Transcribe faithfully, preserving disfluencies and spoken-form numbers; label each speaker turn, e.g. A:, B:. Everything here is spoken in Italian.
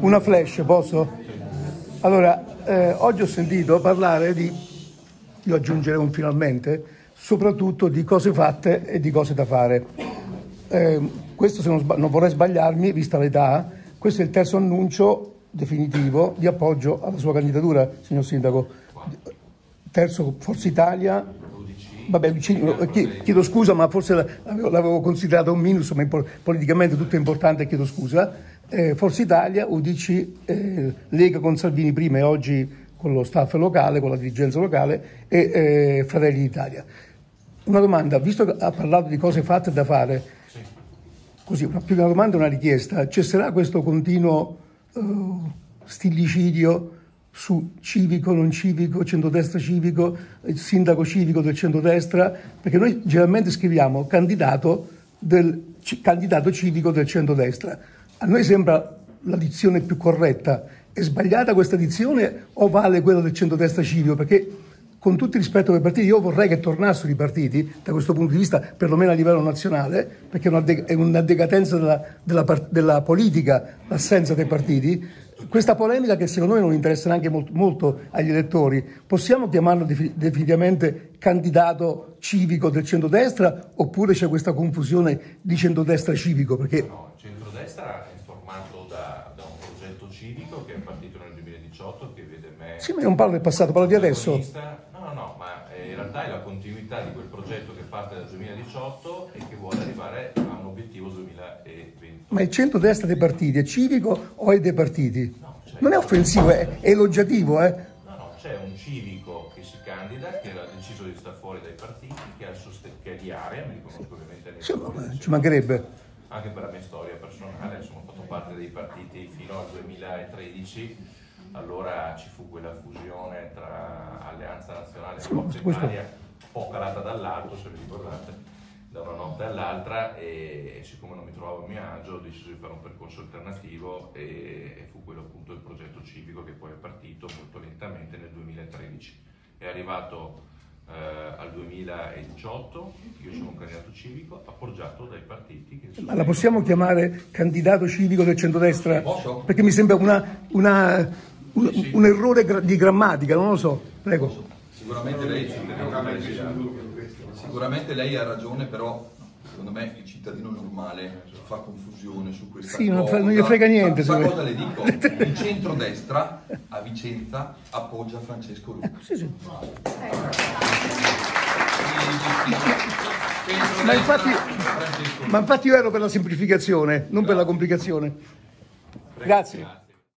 A: una flash, posso? Allora, eh, oggi ho sentito parlare di, io aggiungerei un finalmente, soprattutto di cose fatte e di cose da fare. Eh, questo, se non, sbag- non vorrei sbagliarmi, vista l'età, questo è il terzo annuncio definitivo di appoggio alla sua candidatura, signor Sindaco. Terzo, Forza Italia. Vabbè, chiedo scusa, ma forse l'avevo, l'avevo considerato un minus, ma politicamente tutto è importante, chiedo scusa. Eh, Forza Italia, U D C, eh, Lega con Salvini prima e oggi con lo staff locale, con la dirigenza locale e eh, Fratelli d'Italia. Una domanda, visto che ha parlato di cose fatte da fare, così, una, più che una domanda, una richiesta, cesserà questo continuo uh, stillicidio su civico, non civico, centrodestra civico, sindaco civico del centrodestra, perché noi generalmente scriviamo candidato, del, c- candidato civico del centrodestra. A noi sembra la dizione più corretta. È sbagliata questa dizione o vale quella del centrodestra civico? Perché con tutto il rispetto per i partiti, io vorrei che tornassero i partiti, da questo punto di vista, perlomeno a livello nazionale, perché è una, de- è una decadenza della, della, par- della politica l'assenza dei partiti. Questa polemica, che secondo me non interessa neanche molto, molto agli elettori, possiamo chiamarlo defi- definitivamente candidato civico del centrodestra, oppure c'è questa confusione di centrodestra civico? Perché...
B: No, il centrodestra è formato da, da un progetto civico che è partito nel duemiladiciotto, che vede me...
A: Sì, ma io non parlo del passato, parlo di adesso.
B: No, no, no, ma in realtà è la continuità di quel progetto che parte dal duemiladiciotto e che vuole arrivare a un obiettivo duemilaventi.
A: Ma il centrodestra dei partiti è civico o è dei partiti?
B: No,
A: non è offensivo, è, è elogiativo, eh?
B: No, no, c'è un civico che si candida, che ha deciso di stare fuori dai partiti, che, ha sosten- che è di area, mi riconosco ovviamente nei
A: Sì, ma
B: valori,
A: ci mancherebbe.
B: anche per la mia storia personale, insomma, ho fatto parte dei partiti fino al duemilatredici, allora ci fu quella fusione tra Alleanza Nazionale e
A: Sì,
B: Forza
A: questo...
B: Italia, un po' calata dall'alto, se vi ricordate, da una notte all'altra, e, e siccome non mi trovavo a mio agio ho deciso di fare un percorso alternativo e, e fu quello appunto il progetto civico che poi è partito molto lentamente nel duemilatredici. È arrivato eh, al duemiladiciotto, io sono un candidato civico appoggiato dai partiti che
A: Ma la possiamo chiamare candidato civico del centrodestra? Perché mi sembra una, una, un,
B: sì, sì.
A: un errore gra- di grammatica, non lo so. Prego.
C: Sicuramente lei, sicuramente lei ha ragione, però secondo me il cittadino normale fa confusione su questa
A: Sì,
C: cosa.
A: non, fa, non gli frega niente.
C: Sa cosa le dico? Il centrodestra a Vicenza appoggia Francesco Rucco.
A: Ecco, sì, sì.
C: Ma
A: infatti, ma infatti io ero per la semplificazione, non per la complicazione. Grazie.